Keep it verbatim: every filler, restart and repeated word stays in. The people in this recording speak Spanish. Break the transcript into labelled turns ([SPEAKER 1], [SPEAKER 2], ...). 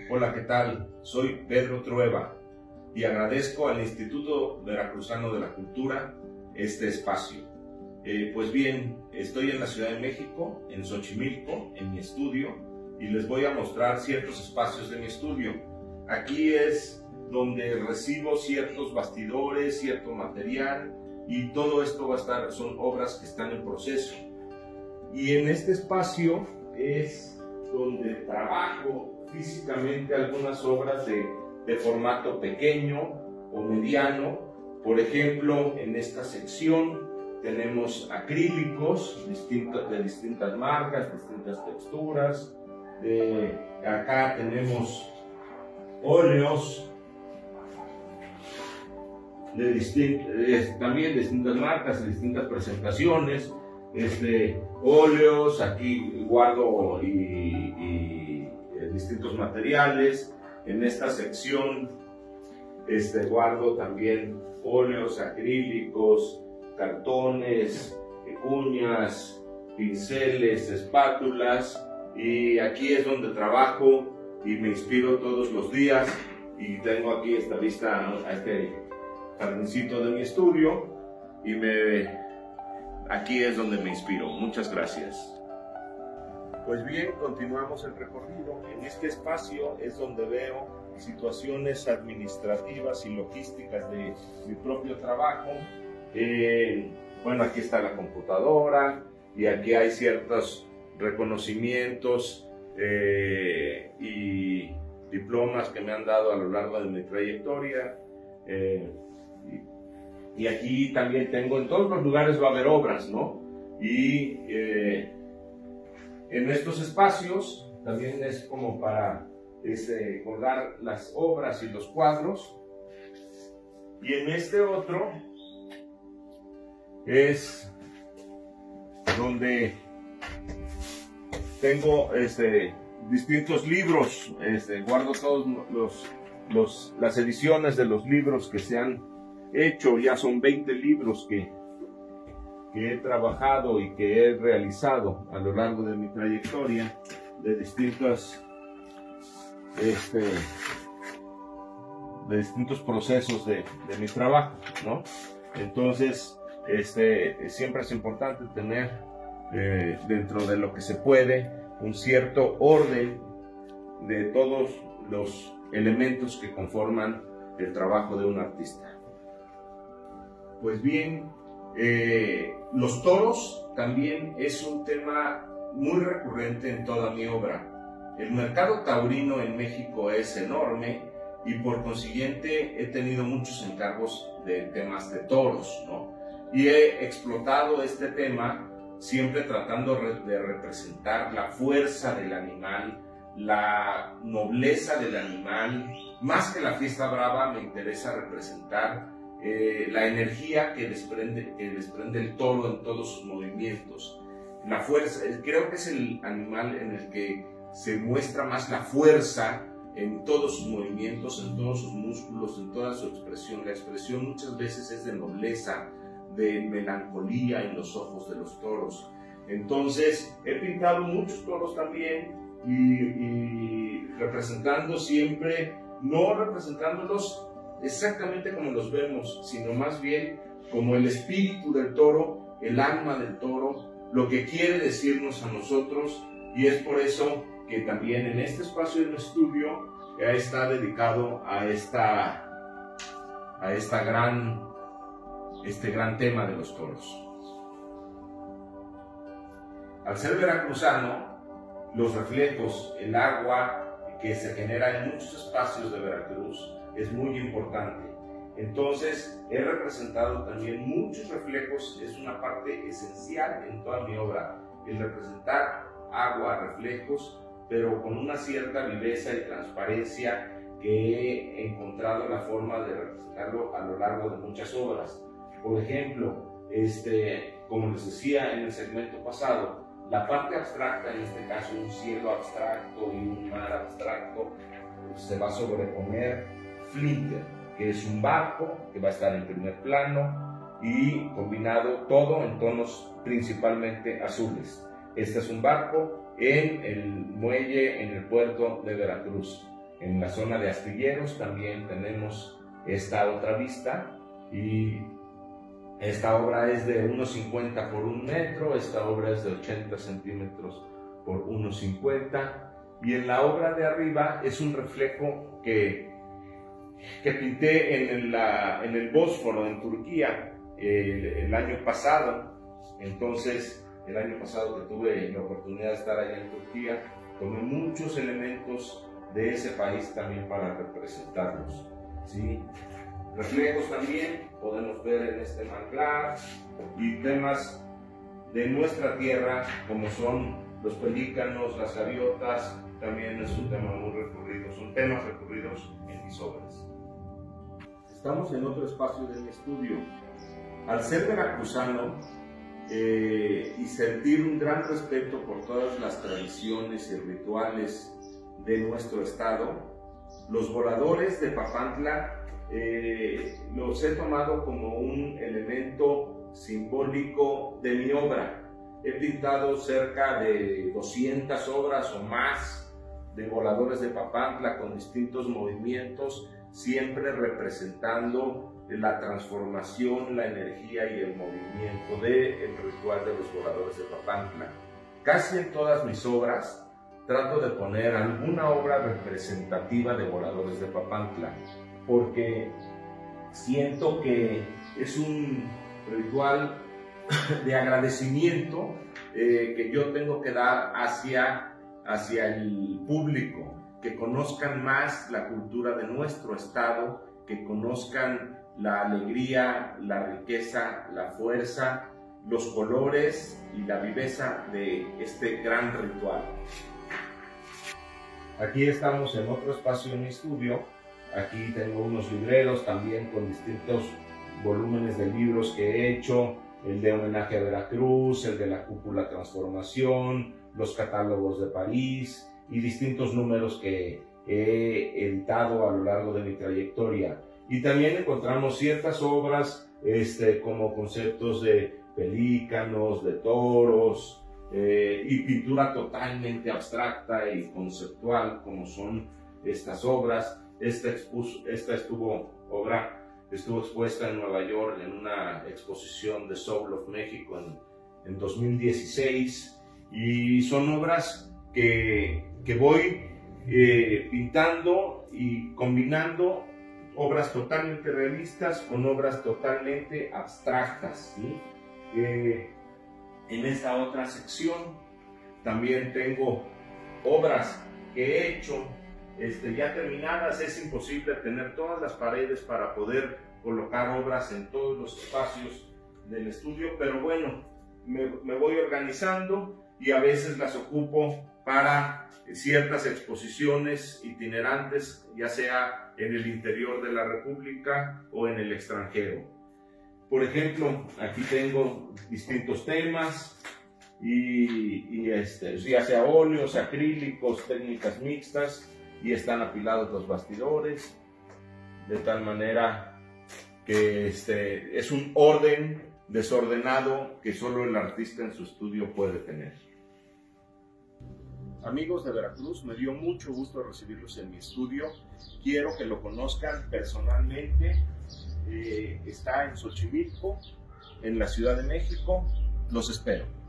[SPEAKER 1] Hola, ¿qué tal? Soy Pedro Trueba y agradezco al Instituto Veracruzano de la Cultura este espacio. Eh, pues bien, estoy en la Ciudad de México, en Xochimilco, en mi estudio, y les voy a mostrar ciertos espacios de mi estudio. Aquí es donde recibo ciertos bastidores, cierto material, y todo esto va a estar, son obras que están en proceso. Y en este espacio es donde trabajo físicamente algunas obras de, de formato pequeño o mediano. Por ejemplo, en esta sección tenemos acrílicos distintos, de distintas marcas, distintas texturas. Eh, acá tenemos óleos de distint, eh, también de distintas marcas, de distintas presentaciones. Este, óleos, aquí guardo y, y, y distintos materiales. En esta sección este, guardo también óleos, acrílicos, cartones, cuñas, pinceles, espátulas, y aquí es donde trabajo y me inspiro todos los días. Y tengo aquí esta vista a este jardincito de mi estudio y me aquí es donde me inspiro. Muchas gracias. Pues bien, continuamos el recorrido. En este espacio es donde veo situaciones administrativas y logísticas de mi propio trabajo. Eh, bueno, aquí está la computadora y aquí hay ciertos reconocimientos eh, y diplomas que me han dado a lo largo de mi trayectoria. Eh, y, Y aquí también tengo, en todos los lugares va a haber obras, ¿no? Y eh, en estos espacios también es como para este, colgar las obras y los cuadros. Y en este otro es donde tengo este, distintos libros, este, guardo todos los, los, las ediciones de los libros que se han hecho. Ya son veinte libros que, que he trabajado y que he realizado a lo largo de mi trayectoria de distintos, este, de distintos procesos de, de mi trabajo, ¿no? Entonces, este, siempre es importante tener eh, dentro de lo que se puede un cierto orden de todos los elementos que conforman el trabajo de un artista. Pues bien, eh, los toros también es un tema muy recurrente en toda mi obra. El mercado taurino en México es enorme y por consiguiente he tenido muchos encargos de temas de toros, ¿no? Y he explotado este tema siempre tratando de representar la fuerza del animal, la nobleza del animal. Más que la fiesta brava, me interesa representar Eh, la energía que desprende, que desprende el toro en todos sus movimientos, la fuerza. Creo que es el animal en el que se muestra más la fuerza en todos sus movimientos, en todos sus músculos, en toda su expresión. La expresión muchas veces es de nobleza, de melancolía en los ojos de los toros. Entonces he pintado muchos toros también y, y representando siempre, no representándolos exactamente como los vemos, sino más bien como el espíritu del toro, el alma del toro, lo que quiere decirnos a nosotros. Y es por eso que también en este espacio de mi estudio está dedicado a esta, a esta gran, este gran tema de los toros. Al ser veracruzano, los reflejos, el agua que se genera en muchos espacios de Veracruz es muy importante. Entonces he representado también muchos reflejos. Es una parte esencial en toda mi obra, el representar agua, reflejos, pero con una cierta viveza y transparencia que he encontrado la forma de representarlo a lo largo de muchas obras. Por ejemplo, este, como les decía en el segmento pasado, la parte abstracta, en este caso un cielo abstracto y un mar abstracto, se va a sobreponer Flinter, que es un barco que va a estar en primer plano y combinado todo en tonos principalmente azules. Este es un barco en el muelle, en el puerto de Veracruz. En la zona de Astilleros también tenemos esta otra vista, y esta obra es de uno cincuenta por un metro, esta obra es de ochenta centímetros por uno cincuenta, y en la obra de arriba es un reflejo que, que pinté en el, la, en el Bósforo, en Turquía, el, el año pasado. Entonces, el año pasado que tuve la oportunidad de estar allá en Turquía, tomé muchos elementos de ese país también para representarlos, ¿sí? Reflejos también podemos ver en este manglar, y temas de nuestra tierra como son los pelícanos, las gaviotas, también es un tema muy recurrido, son temas recurridos en mis obras. Estamos en otro espacio de mi estudio. Al ser veracruzano eh, y sentir un gran respeto por todas las tradiciones y rituales de nuestro estado, los voladores de Papantla eh, los he tomado como un elemento simbólico de mi obra. He pintado cerca de doscientas obras o más de voladores de Papantla con distintos movimientos, siempre representando la transformación, la energía y el movimiento del ritual de los voladores de Papantla. Casi en todas mis obras trato de poner alguna obra representativa de voladores de Papantla, porque siento que es un ritual de agradecimiento eh, que yo tengo que dar hacia, hacia el público, que conozcan más la cultura de nuestro estado, que conozcan la alegría, la riqueza, la fuerza, los colores y la viveza de este gran ritual. Aquí estamos en otro espacio en mi estudio. Aquí tengo unos libreros también con distintos volúmenes de libros que he hecho, el de homenaje a Veracruz, el de la cúpula transformación, los catálogos de París y distintos números que he editado a lo largo de mi trayectoria. Y también encontramos ciertas obras este, como conceptos de pelícanos, de toros, eh, y pintura totalmente abstracta y conceptual, como son estas obras. Esta, expuso, esta estuvo, obra estuvo expuesta en Nueva York en una exposición de Soul of México en, en dos mil dieciséis, y son obras que, que voy eh, pintando y combinando obras totalmente realistas con obras totalmente abstractas, ¿sí? Eh, en esta otra sección también tengo obras que he hecho Este, ya terminadas. Es imposible tener todas las paredes para poder colocar obras en todos los espacios del estudio, pero bueno, me, me voy organizando y a veces las ocupo para ciertas exposiciones itinerantes, ya sea en el interior de la República o en el extranjero. Por ejemplo, aquí tengo distintos temas, y, y este, ya sea óleos, acrílicos, técnicas mixtas, y están apilados los bastidores, de tal manera que este, es un orden desordenado que solo el artista en su estudio puede tener. Amigos de Veracruz, me dio mucho gusto recibirlos en mi estudio. Quiero que lo conozcan personalmente. Eh, está en Xochimilco, en la Ciudad de México. Los espero.